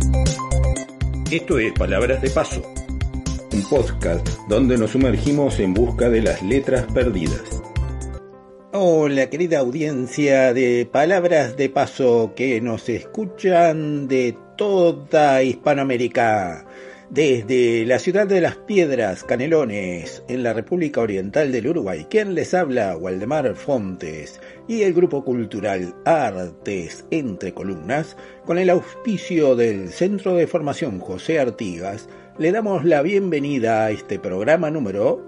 Esto es Palabras de Paso, un podcast donde nos sumergimos en busca de las letras perdidas. Hola querida audiencia de Palabras de Paso que nos escuchan de toda Hispanoamérica, desde la ciudad de Las Piedras, Canelones, en la República Oriental del Uruguay. Quien les habla, Waldemar Fontes, y el grupo cultural Artes Entre Columnas, con el auspicio del Centro de Formación José Artigas, le damos la bienvenida a este programa número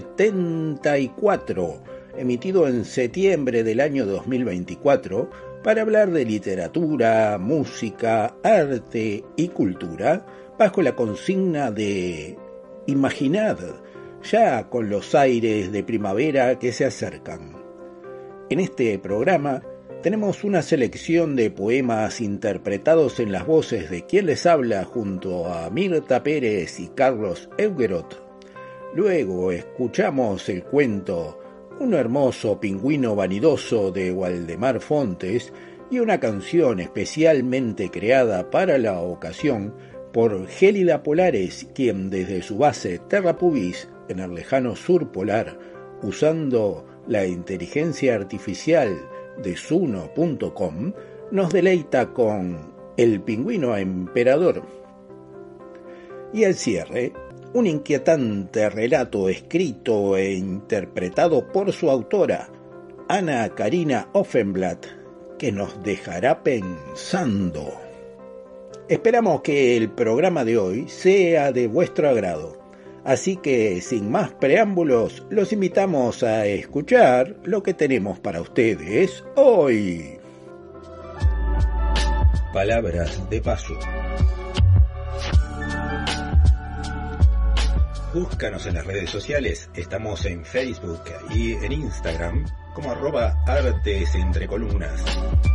74, emitido en septiembre del año 2024, para hablar de literatura, música, arte y cultura, bajo la consigna de imaginad, ya con los aires de primavera que se acercan. En este programa tenemos una selección de poemas interpretados en las voces de quien les habla junto a Mirta Pérez y Carlos Eugerot. Luego escuchamos el cuento Un hermoso pingüino vanidoso de Waldemar Fontes y una canción especialmente creada para la ocasión por Gélida Polares, quien desde su base Terra Pubis, en el lejano sur polar, usando la inteligencia artificial de Suno.com, nos deleita con El pingüino emperador. Y al cierre, un inquietante relato escrito e interpretado por su autora, Ana Karina Offenblatt, que nos dejará pensando. Esperamos que el programa de hoy sea de vuestro agrado, así que sin más preámbulos, los invitamos a escuchar lo que tenemos para ustedes hoy. Palabras de Paso. Búscanos en las redes sociales, estamos en Facebook y en Instagram como @artesentrecolumnas.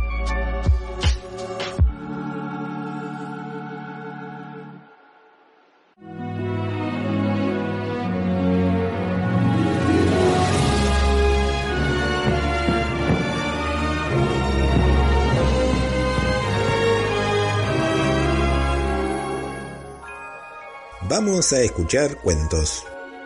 Vamos a escuchar cuentos.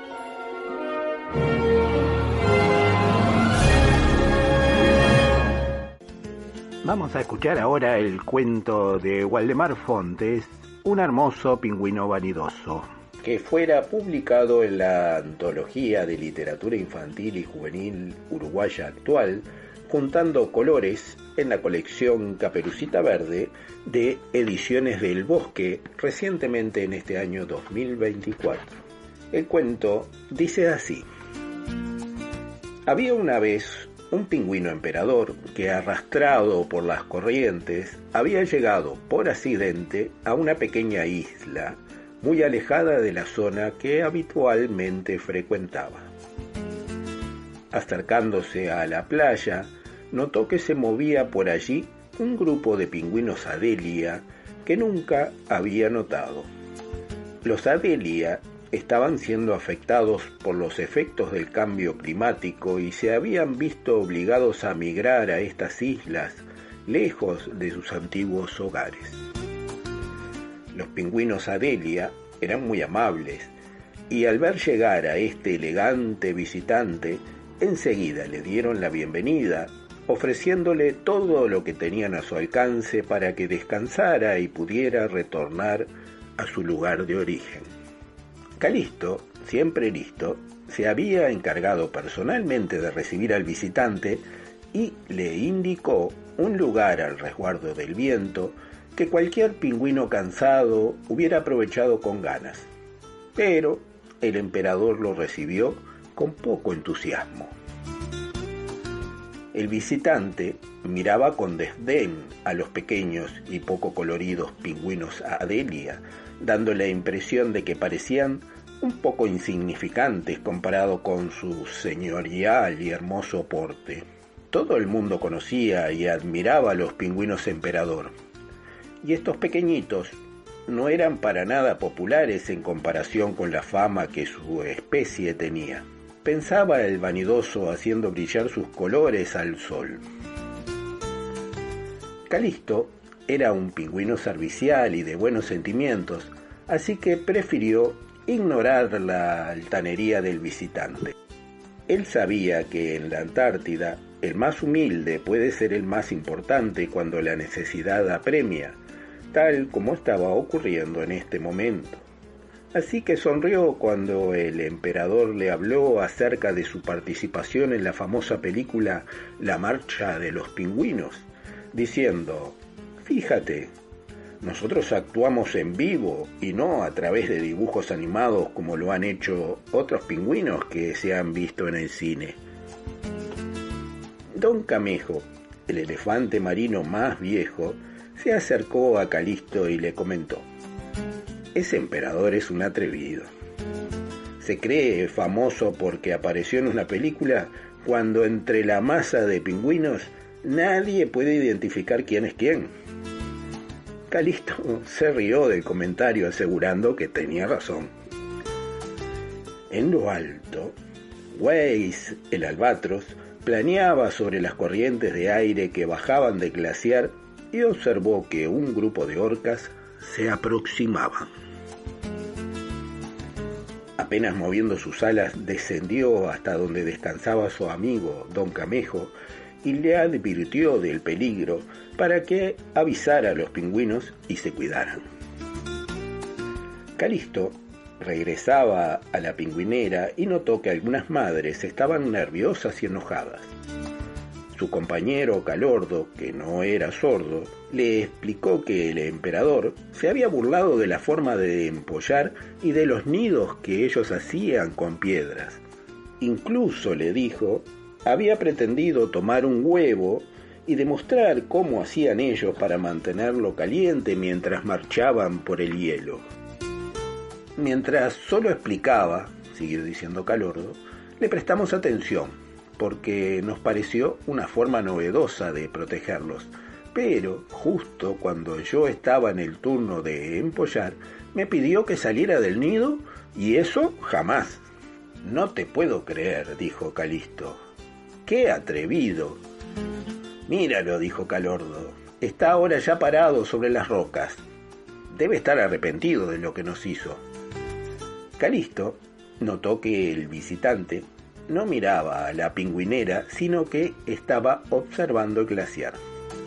Vamos a escuchar ahora el cuento de Waldemar Fontes, Un hermoso pingüino vanidoso, que fuera publicado en la Antología de Literatura Infantil y Juvenil Uruguaya Actual, juntando colores en la colección Caperucita Verde de Ediciones del Bosque, recientemente en este año 2024. El cuento dice así: había una vez un pingüino emperador que, arrastrado por las corrientes, había llegado por accidente a una pequeña isla muy alejada de la zona que habitualmente frecuentaba. Acercándose a la playa, notó que se movía por allí un grupo de pingüinos Adelia que nunca había notado. Los Adelia estaban siendo afectados por los efectos del cambio climático y se habían visto obligados a migrar a estas islas, lejos de sus antiguos hogares. Los pingüinos Adelia eran muy amables y al ver llegar a este elegante visitante, enseguida le dieron la bienvenida, ofreciéndole todo lo que tenían a su alcance para que descansara y pudiera retornar a su lugar de origen. Calisto, siempre listo, se había encargado personalmente de recibir al visitante y le indicó un lugar al resguardo del viento que cualquier pingüino cansado hubiera aprovechado con ganas. Pero el emperador lo recibió con poco entusiasmo. El visitante miraba con desdén a los pequeños y poco coloridos pingüinos Adelia, dando la impresión de que parecían un poco insignificantes comparado con su señorial y hermoso porte. Todo el mundo conocía y admiraba a los pingüinos emperador, y estos pequeñitos no eran para nada populares en comparación con la fama que su especie tenía. Pensaba el vanidoso haciendo brillar sus colores al sol. Calisto era un pingüino servicial y de buenos sentimientos, así que prefirió ignorar la altanería del visitante. Él sabía que en la Antártida el más humilde puede ser el más importante cuando la necesidad apremia, tal como estaba ocurriendo en este momento. Así que sonrió cuando el emperador le habló acerca de su participación en la famosa película La Marcha de los Pingüinos, diciendo: «Fíjate, nosotros actuamos en vivo y no a través de dibujos animados como lo han hecho otros pingüinos que se han visto en el cine». Don Camejo, el elefante marino más viejo, se acercó a Calisto y le comentó: «Ese emperador es un atrevido. Se cree famoso porque apareció en una película cuando entre la masa de pingüinos nadie puede identificar quién es quién». Calisto se rió del comentario asegurando que tenía razón. En lo alto, Weiss, el albatros, planeaba sobre las corrientes de aire que bajaban del glaciar y observó que un grupo de orcas se aproximaban. Apenas moviendo sus alas, descendió hasta donde descansaba su amigo Don Camejo y le advirtió del peligro para que avisara a los pingüinos y se cuidaran. Calisto regresaba a la pingüinera y notó que algunas madres estaban nerviosas y enojadas. Su compañero Calordo, que no era sordo, le explicó que el emperador se había burlado de la forma de empollar y de los nidos que ellos hacían con piedras. Incluso, le dijo, había pretendido tomar un huevo y demostrar cómo hacían ellos para mantenerlo caliente mientras marchaban por el hielo. Mientras solo explicaba, siguió diciendo Calordo, le prestamos atención, porque nos pareció una forma novedosa de protegerlos. Pero justo cuando yo estaba en el turno de empollar, me pidió que saliera del nido, y eso jamás. «No te puedo creer», dijo Calisto. «¡Qué atrevido!». «Míralo», dijo Calordo, «está ahora ya parado sobre las rocas. Debe estar arrepentido de lo que nos hizo». Calisto notó que el visitante no miraba a la pingüinera, sino que estaba observando el glaciar.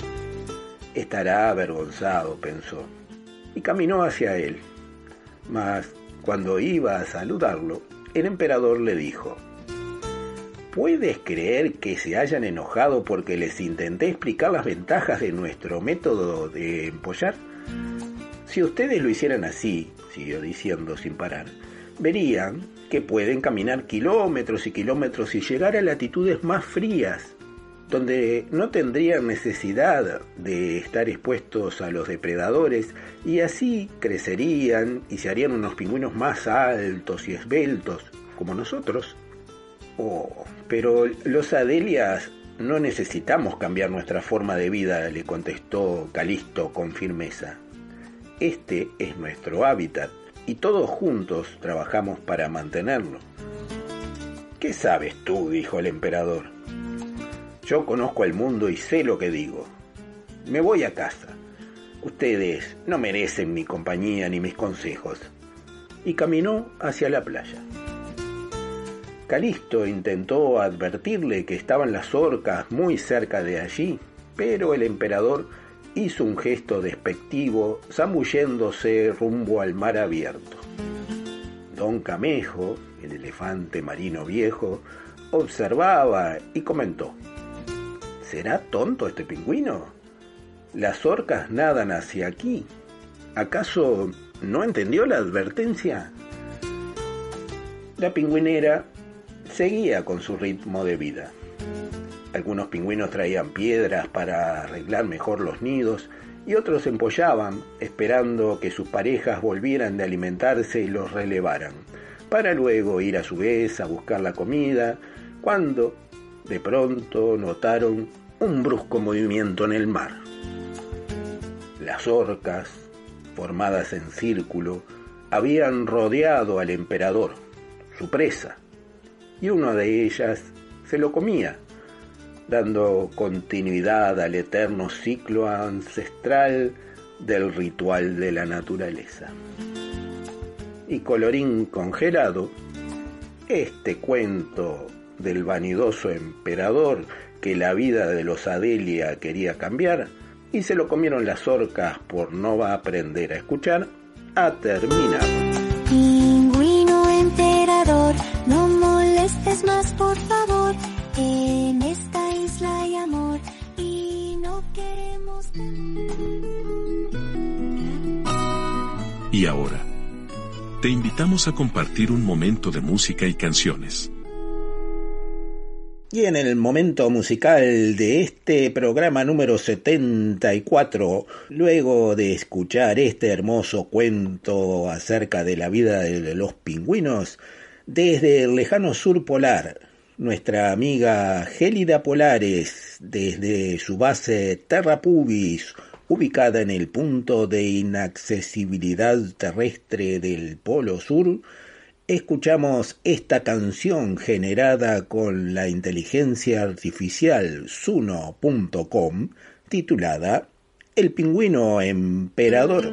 «Estará avergonzado», pensó, y caminó hacia él. Mas cuando iba a saludarlo, el emperador le dijo: «¿Puedes creer que se hayan enojado porque les intenté explicar las ventajas de nuestro método de empollar? Si ustedes lo hicieran así», siguió diciendo sin parar, «verían que pueden caminar kilómetros y kilómetros y llegar a latitudes más frías, donde no tendrían necesidad de estar expuestos a los depredadores, y así crecerían y se harían unos pingüinos más altos y esbeltos, como nosotros». «Oh, pero los Adelias no necesitamos cambiar nuestra forma de vida», le contestó Calisto con firmeza. «Este es nuestro hábitat, y todos juntos trabajamos para mantenerlo». «¿Qué sabes tú?», dijo el emperador. «Yo conozco el mundo y sé lo que digo. Me voy a casa. Ustedes no merecen mi compañía ni mis consejos». Y caminó hacia la playa. Calisto intentó advertirle que estaban las orcas muy cerca de allí, pero el emperador hizo un gesto despectivo, zambulléndose rumbo al mar abierto. Don Camejo, el elefante marino viejo, observaba y comentó: «¿Será tonto este pingüino? Las orcas nadan hacia aquí. ¿Acaso no entendió la advertencia?». La pingüinera seguía con su ritmo de vida. Algunos pingüinos traían piedras para arreglar mejor los nidos y otros empollaban, esperando que sus parejas volvieran de alimentarse y los relevaran, para luego ir a su vez a buscar la comida, cuando de pronto notaron un brusco movimiento en el mar. Las orcas, formadas en círculo, habían rodeado al emperador, su presa, y una de ellas se lo comía. dando continuidad al eterno ciclo ancestral del ritual de la naturaleza. Y colorín congelado, este cuento del vanidoso emperador que la vida de los Adelia quería cambiar y se lo comieron las orcas por no aprender a escuchar, ha terminado. Pingüino emperador, no molestes más, por favor. En esta isla hay amor y no queremos... Y ahora, te invitamos a compartir un momento de música y canciones. Y en el momento musical de este programa número 74, luego de escuchar este hermoso cuento acerca de la vida de los pingüinos, desde el lejano sur polar, nuestra amiga Gélida Polares, desde su base Terra Pubis, ubicada en el punto de inaccesibilidad terrestre del Polo Sur, escuchamos esta canción generada con la inteligencia artificial Suno.com, titulada El pingüino emperador.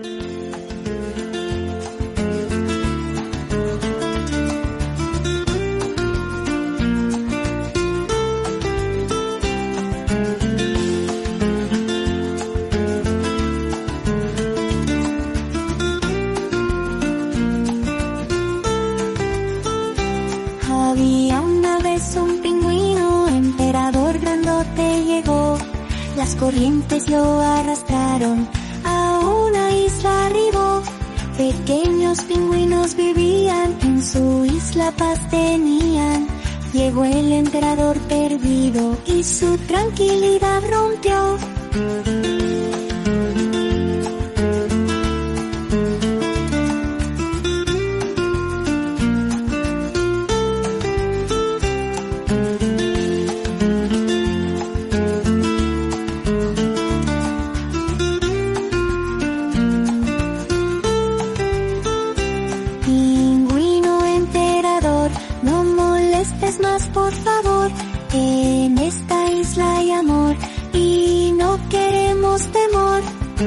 Las corrientes lo arrastraron, a una isla arribó. Pequeños pingüinos vivían, en su isla paz tenían. Llegó el emperador perdido y su tranquilidad rompió. Por favor, en esta isla hay amor y no queremos temor.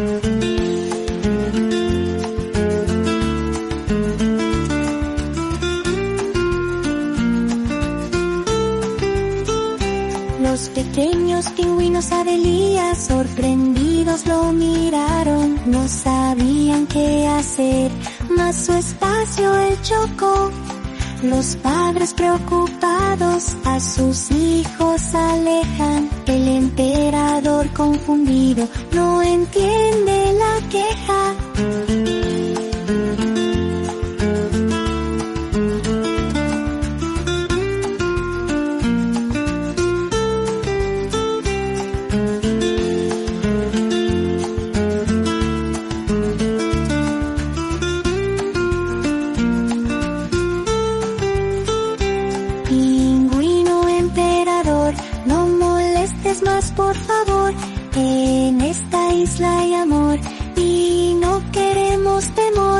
Los pequeños pingüinos Adelia sorprendidos lo miraron, no sabían qué hacer, mas su espacio él chocó. Los padres preocupados a sus hijos alejan. El emperador confundido no entiende la queja. Por favor, en esta isla hay amor y no queremos temor.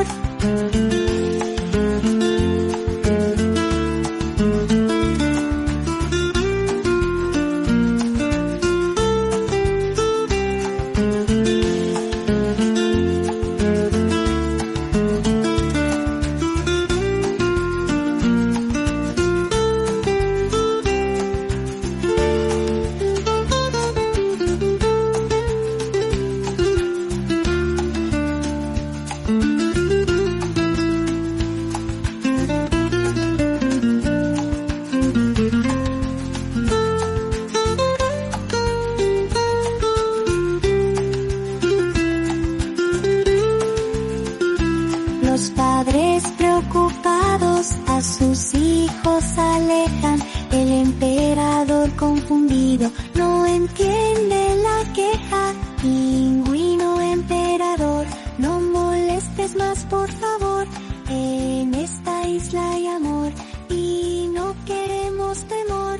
Los padres preocupados a sus hijos alejan. El emperador confundido no entiende la queja. Pingüino emperador, no molestes más, por favor. En esta isla hay amor y no queremos temor.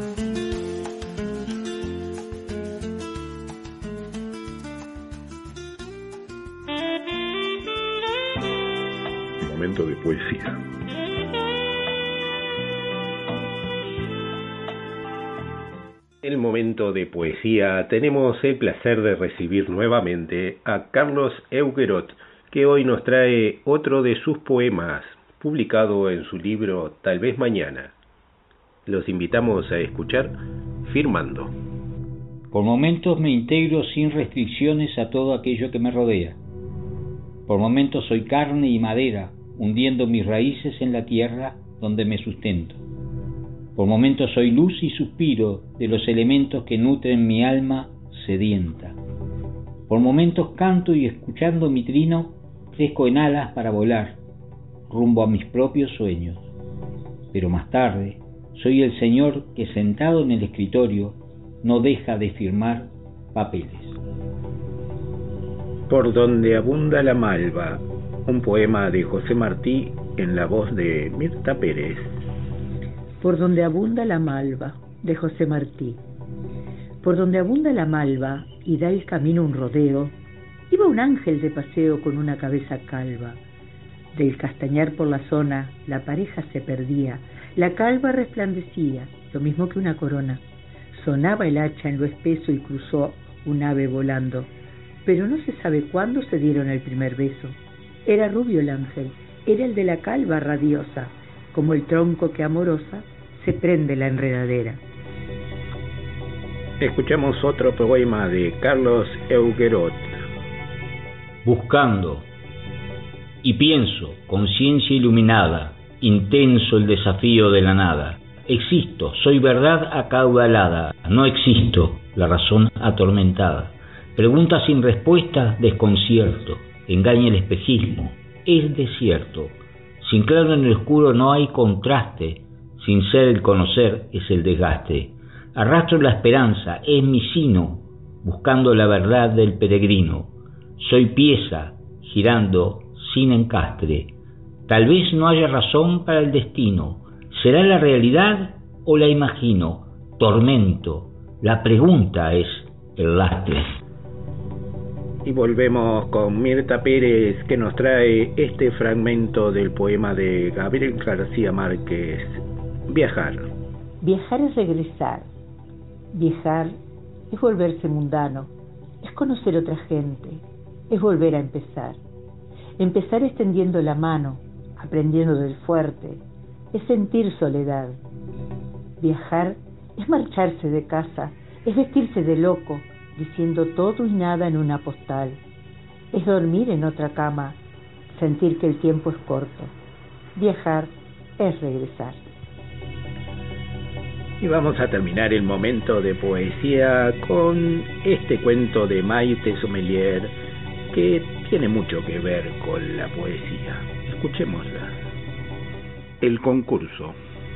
Momento de poesía. el momento de poesía, tenemos el placer de recibir nuevamente a Carlos Euguerot, que hoy nos trae otro de sus poemas, publicado en su libro Tal vez mañana. Los invitamos a escuchar Firmando. Por momentos me integro sin restricciones a todo aquello que me rodea. Por momentos soy carne y madera, hundiendo mis raíces en la tierra donde me sustento. Por momentos soy luz y suspiro de los elementos que nutren mi alma sedienta. Por momentos canto y escuchando mi trino, crezco en alas para volar, rumbo a mis propios sueños. Pero más tarde, soy el señor que sentado en el escritorio no deja de firmar papeles. Por donde abunda la malva, un poema de José Martí en la voz de Mirta Pérez. Por donde abunda la malva, de José Martí. Por donde abunda la malva y da el camino un rodeo, iba un ángel de paseo con una cabeza calva. Del castañar por la zona, la pareja se perdía, la calva resplandecía, lo mismo que una corona. Sonaba el hacha en lo espeso y cruzó un ave volando, pero no se sabe cuándo se dieron el primer beso. Era rubio el ángel, era el de la calva radiosa, como el tronco que amorosa se prende la enredadera. Escuchamos otro poema de Carlos Euguerot. Buscando. Y pienso, conciencia iluminada, intenso el desafío de la nada. Existo, soy verdad acaudalada, no existo, la razón atormentada. Pregunta sin respuesta, desconcierto, engaña el espejismo, es desierto. Sin claro en el oscuro no hay contraste, sin ser el conocer es el desgaste. Arrastro la esperanza, es mi sino, buscando la verdad del peregrino. Soy pieza, girando sin encastre. Tal vez no haya razón para el destino. ¿Será la realidad o la imagino? Tormento, la pregunta es el lastre. Y volvemos con Mirta Pérez, que nos trae este fragmento del poema de Gabriel García Márquez, Viajar. Viajar es regresar. Viajar es volverse mundano, es conocer otra gente, es volver a empezar. Empezar extendiendo la mano, aprendiendo del fuerte, es sentir soledad. Viajar es marcharse de casa, es vestirse de loco, diciendo todo y nada en una postal. Es dormir en otra cama, sentir que el tiempo es corto. Viajar es regresar. Y vamos a terminar el momento de poesía con este cuento de Maite Sommelier, que tiene mucho que ver con la poesía. Escuchémosla. El concurso.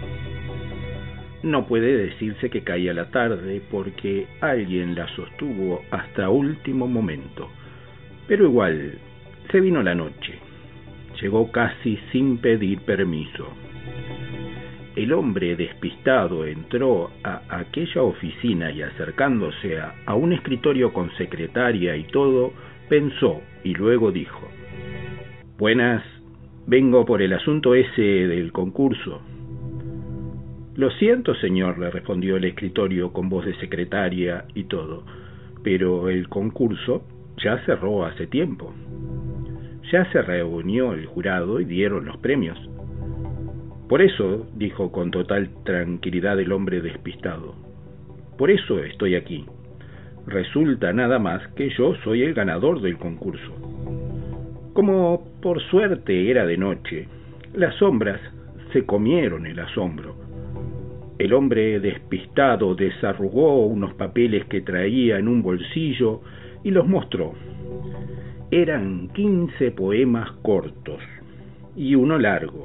No puede decirse que caía la tarde porque alguien la sostuvo hasta último momento. Pero igual, se vino la noche. Llegó casi sin pedir permiso. El hombre despistado entró a aquella oficina y acercándose a un escritorio con secretaria y todo, pensó y luego dijo: «Buenas, vengo por el asunto ese del concurso». «Lo siento, señor», le respondió el escritorio con voz de secretaria y todo, «pero el concurso ya cerró hace tiempo. Ya se reunió el jurado y dieron los premios». «Por eso», dijo con total tranquilidad el hombre despistado, «por eso estoy aquí. Resulta nada más que yo soy el ganador del concurso». Como por suerte era de noche, las sombras se comieron el asombro. El hombre despistado desarrugó unos papeles que traía en un bolsillo y los mostró. Eran 15 poemas cortos y uno largo,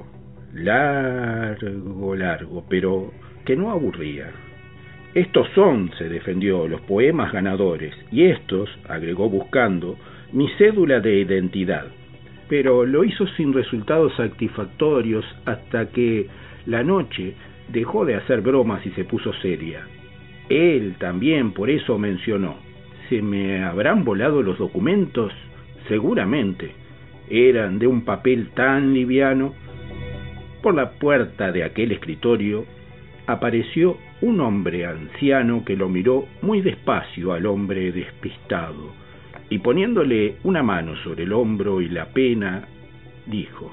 pero que no aburría. «Estos son», se defendió, «los poemas ganadores, y estos», agregó buscando, «mi cédula de identidad». Pero lo hizo sin resultados satisfactorios hasta que la noche dejó de hacer bromas y se puso seria. Él también por eso mencionó: «¿Se me habrán volado los documentos? Seguramente. Eran de un papel tan liviano». Por la puerta de aquel escritorio apareció un hombre anciano que lo miró muy despacio al hombre despistado y poniéndole una mano sobre el hombro y la pena, dijo: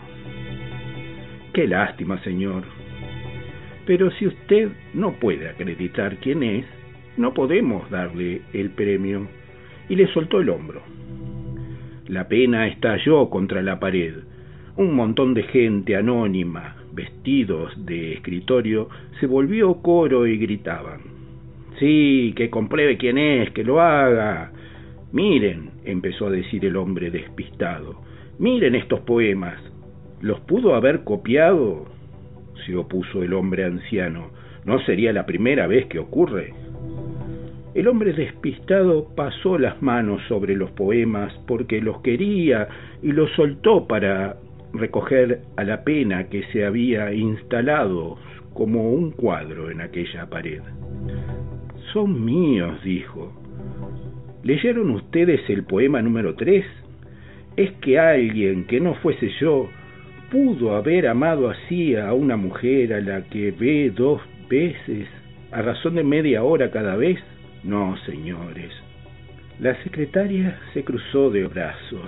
«Qué lástima, señor, pero si usted no puede acreditar quién es, no podemos darle el premio», y le soltó el hombro. La pena estalló contra la pared. Un montón de gente anónima, vestidos de escritorio, se volvió coro y gritaban: «Sí, que compruebe quién es, que lo haga». «Miren», empezó a decir el hombre despistado, «miren estos poemas. ¿Los pudo haber copiado?», se opuso el hombre anciano. «No sería la primera vez que ocurre». El hombre despistado pasó las manos sobre los poemas porque los quería y los soltó para recoger a la pena que se había instalado como un cuadro en aquella pared. «Son míos», dijo. «¿Leyeron ustedes el poema número 3? Es que alguien que no fuese yo pudo haber amado así a una mujer a la que ve 2 veces a razón de media hora cada vez. No, señores». La secretaria se cruzó de brazos.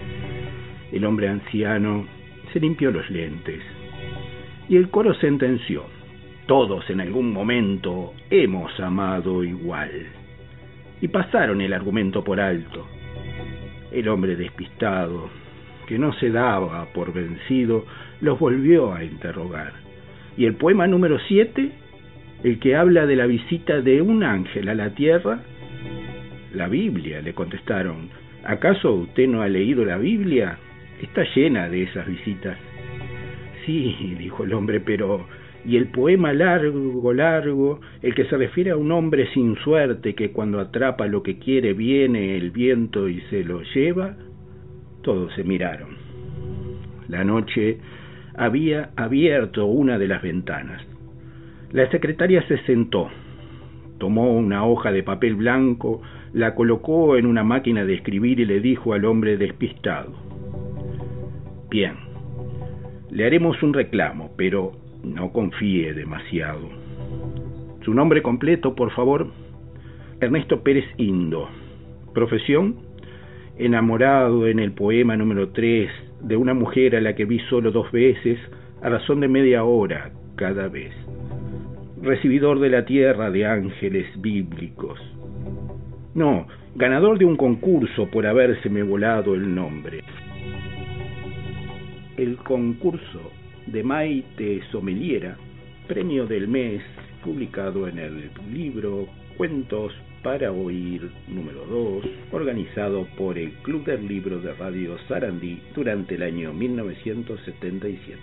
El hombre anciano se limpió los lentes y el coro sentenció: «Todos en algún momento hemos amado igual». Y pasaron el argumento por alto. El hombre despistado, que no se daba por vencido, los volvió a interrogar. ¿Y el poema número 7? ¿El que habla de la visita de un ángel a la tierra? «La Biblia», le contestaron. «¿Acaso usted no ha leído la Biblia? Está llena de esas visitas». «Sí», dijo el hombre, «pero ¿y el poema largo, el que se refiere a un hombre sin suerte que cuando atrapa lo que quiere viene el viento y se lo lleva?» Todos se miraron. La noche había abierto una de las ventanas. La secretaria se sentó, tomó una hoja de papel blanco, la colocó en una máquina de escribir y le dijo al hombre despistado: «Bien, le haremos un reclamo, pero no confíe demasiado. Su nombre completo, por favor». «Ernesto Pérez Indo». «Profesión?» «Enamorado en el poema número 3 de una mujer a la que vi solo 2 veces a razón de media hora cada vez. Recibidor de la tierra de ángeles bíblicos». «No, ganador de un concurso por habérseme volado el nombre». «El concurso de Maite Someliera, premio del mes, publicado en el libro Cuentos para Oír número 2, organizado por el Club del Libro de Radio Sarandí durante el año 1977.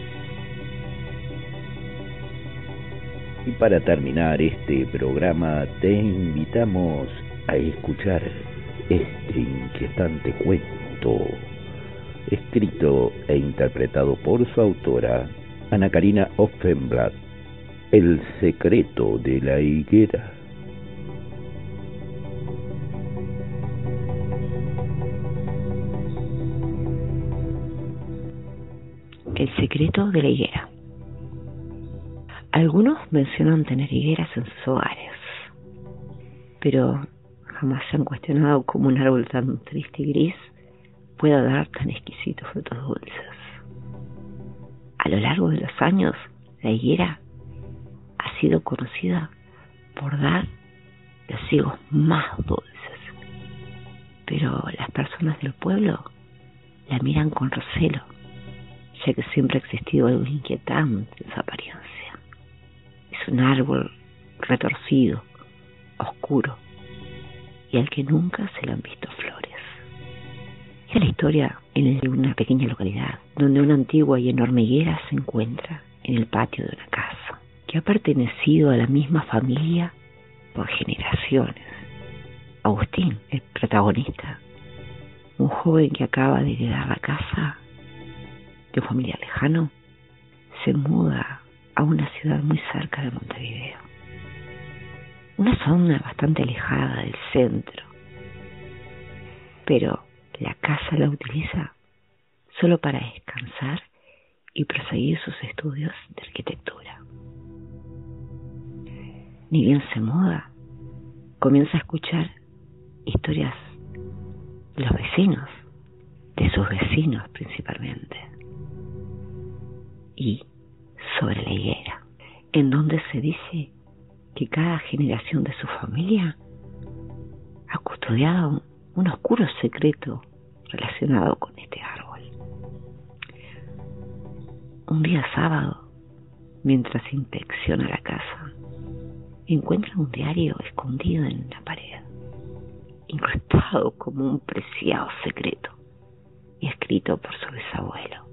Y para terminar este programa te invitamos a escuchar este inquietante cuento, escrito e interpretado por su autora, Ana Karina Offenblatt, El secreto de la higuera. El secreto de la higuera. Algunos mencionan tener higueras en sus hogares, pero jamás se han cuestionado cómo un árbol tan triste y gris pueda dar tan exquisitos frutos dulces. A lo largo de los años, la higuera ha sido conocida por dar los higos más dulces, pero las personas del pueblo la miran con recelo, ya que siempre ha existido algo inquietante en su apariencia. Es un árbol retorcido, oscuro, y al que nunca se le han visto flores. Es la historia en una pequeña localidad, donde una antigua y enorme higuera se encuentra en el patio de una casa, que ha pertenecido a la misma familia por generaciones. Agustín, el protagonista, un joven que acaba de heredar la casa de un familiar lejano, se muda a una ciudad muy cerca de Montevideo, una zona bastante alejada del centro, pero la casa la utiliza solo para descansar y proseguir sus estudios de arquitectura. ni bien se muda, comienza a escuchar historias de los vecinos, de sus vecinos principalmente, y sobre la higuera, en donde se dice que cada generación de su familia ha custodiado un oscuro secreto relacionado con este árbol. Un día sábado, mientras inspecciona la casa, encuentra un diario escondido en la pared, incrustado como un preciado secreto y escrito por su bisabuelo.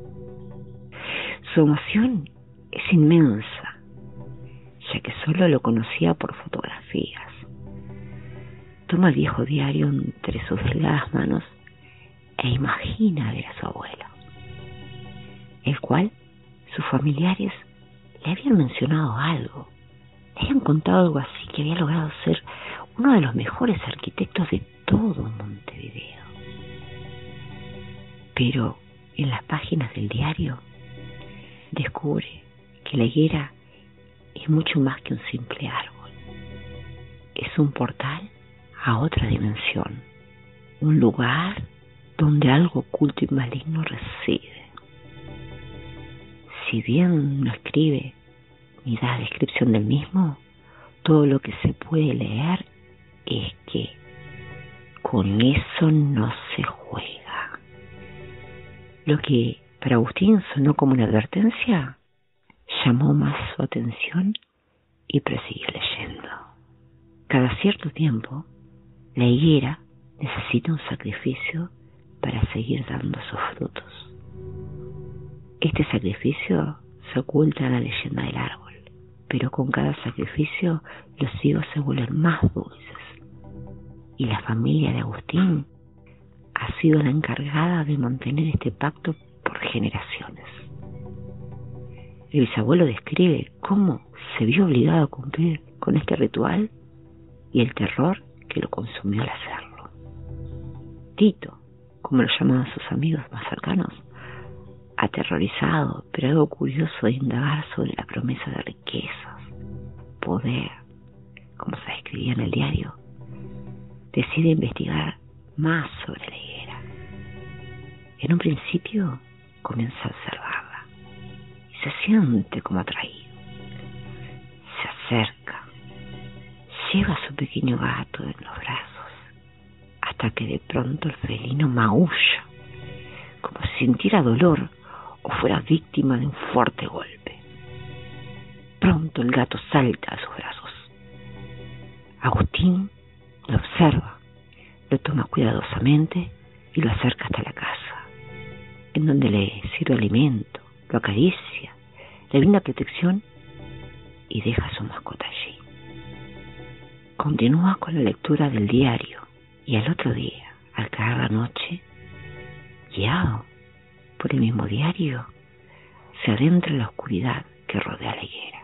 Su emoción es inmensa, ya que solo lo conocía por fotografías. Toma el viejo diario entre sus delgadas manos e imagina ver a su abuelo, el cual sus familiares le habían mencionado algo, le habían contado algo así, que había logrado ser uno de los mejores arquitectos de todo Montevideo. Pero en las páginas del diario descubre que la higuera es mucho más que un simple árbol. Es un portal a otra dimensión, un lugar donde algo oculto y maligno reside. Si bien no escribe ni da descripción del mismo, todo lo que se puede leer es que con eso no se juega. Lo que para Agustín sonó como una advertencia, llamó más su atención y prosiguió leyendo. Cada cierto tiempo, la higuera necesita un sacrificio para seguir dando sus frutos. Este sacrificio se oculta en la leyenda del árbol, pero con cada sacrificio los higos se vuelven más dulces. Y la familia de Agustín ha sido la encargada de mantener este pacto por generaciones. El bisabuelo describe cómo se vio obligado a cumplir con este ritual y el terror que lo consumió al hacerlo. Tito, como lo llamaban sus amigos más cercanos, aterrorizado, pero algo curioso de indagar sobre la promesa de riquezas, poder, como se describía en el diario, decide investigar más sobre la higuera. En un principio comienza a observarla y se siente como atraído. Se acerca, lleva a su pequeño gato en los brazos, hasta que de pronto el felino maulla, como si sintiera dolor o fuera víctima de un fuerte golpe. Pronto el gato salta a sus brazos. Agustín lo observa, lo toma cuidadosamente y lo acerca hasta la casa, en donde le sirve alimento, lo acaricia, le brinda protección y deja a su mascota allí. Continúa con la lectura del diario y al otro día, al caer la noche, guiado por el mismo diario, se adentra en la oscuridad que rodea la higuera.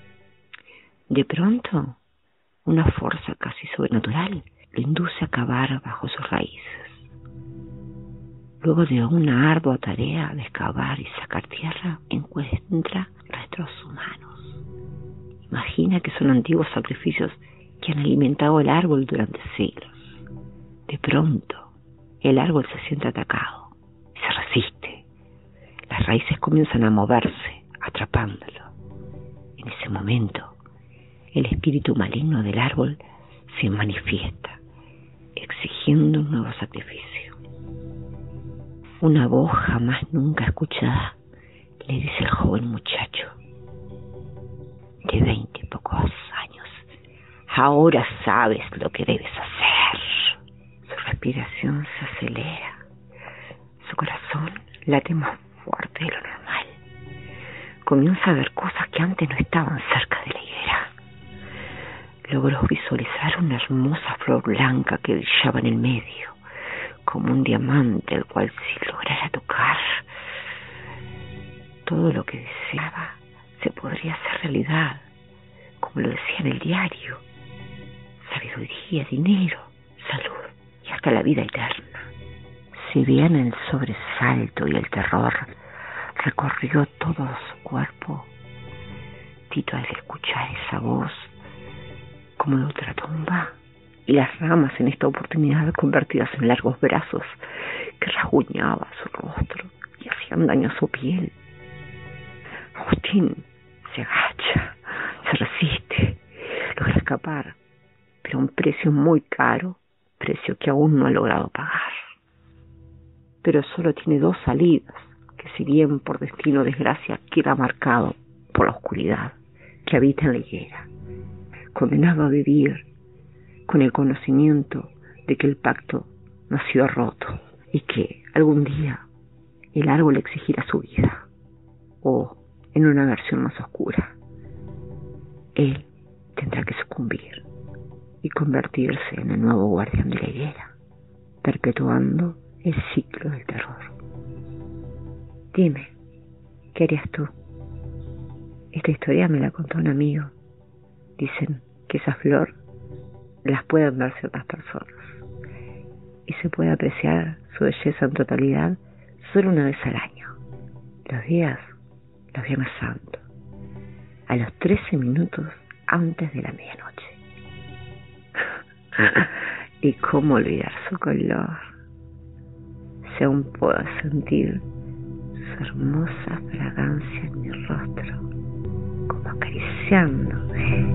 De pronto, una fuerza casi sobrenatural lo induce a cavar bajo sus raíces. Luego de una ardua tarea de excavar y sacar tierra, encuentra restos humanos. Imagina que son antiguos sacrificios que han alimentado el árbol durante siglos. De pronto, el árbol se siente atacado y se resiste. Las raíces comienzan a moverse, atrapándolo. En ese momento, el espíritu maligno del árbol se manifiesta, exigiendo un nuevo sacrificio. Una voz jamás nunca escuchada le dice al joven muchacho de 20 y pocos años: ahora sabes lo que debes hacer. Su respiración se acelera, su corazón late más fuerte de lo normal. Comienza a ver cosas que antes no estaban cerca de la higuera. Logró visualizar una hermosa flor blanca que brillaba en el medio, como un diamante, el cual si lograra tocar, todo lo que deseaba se podría hacer realidad, como lo decía en el diario: sabiduría, dinero, salud y hasta la vida eterna. Si bien el sobresalto y el terror recorrió todo su cuerpo, Tito, al escuchar esa voz, como de otra tumba, y las ramas en esta oportunidad convertidas en largos brazos que rasguñaban su rostro y hacían daño a su piel. Agustín se agacha, se resiste, logra escapar, pero a un precio muy caro, precio que aún no ha logrado pagar. Pero solo tiene 2 salidas, que si bien por destino o desgracia queda marcado por la oscuridad que habita en la higuera, condenado a vivir con el conocimiento de que el pacto no ha sido roto y que algún día el árbol exigirá su vida, o en una versión más oscura, él tendrá que sucumbir y convertirse en el nuevo guardián de la higuera, perpetuando el ciclo del terror. Dime, ¿qué harías tú? Esta historia me la contó un amigo. Dicen que esa flor las pueden ver ciertas personas y se puede apreciar su belleza en totalidad solo una vez al año, los Viernes Santos, a los 13 minutos antes de la medianoche. Y cómo olvidar su color, si aún puedo sentir su hermosa fragancia en mi rostro, como acariciándome.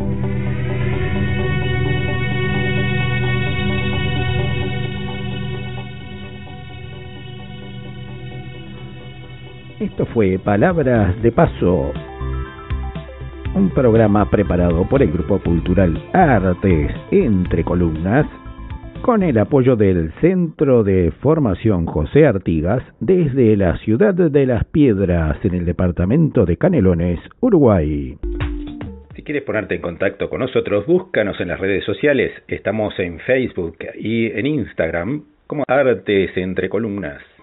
Esto fue Palabras de Paso, un programa preparado por el Grupo Cultural Artes Entre Columnas, con el apoyo del Centro de Formación José Artigas, desde la ciudad de Las Piedras, en el departamento de Canelones, Uruguay. Si quieres ponerte en contacto con nosotros, búscanos en las redes sociales. Estamos en Facebook y en Instagram como Artes Entre Columnas.